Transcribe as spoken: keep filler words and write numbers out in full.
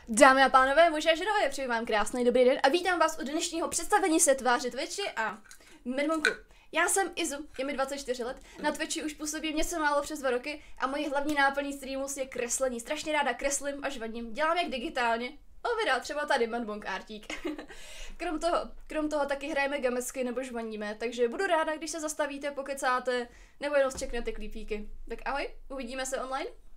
Dámy a pánové, muži a ženové, přeji vám krásný dobrý den a vítám vás u dnešního představení se tváře Twitchi a Medmonku. Já jsem Izu, je mi dvacet čtyři let, na Twitchi už působím něco málo přes dva roky a mojí hlavní náplní streamu je kreslení. Strašně ráda kreslím a žvaním, dělám jak digitálně. O videa, třeba tady Medmonk artík. krom toho, krom toho taky hrajeme gamesky nebo žvaníme, takže budu ráda, když se zastavíte, pokecáte, nebo jenom zčeknete klípíky. Tak ahoj, uvidíme se online.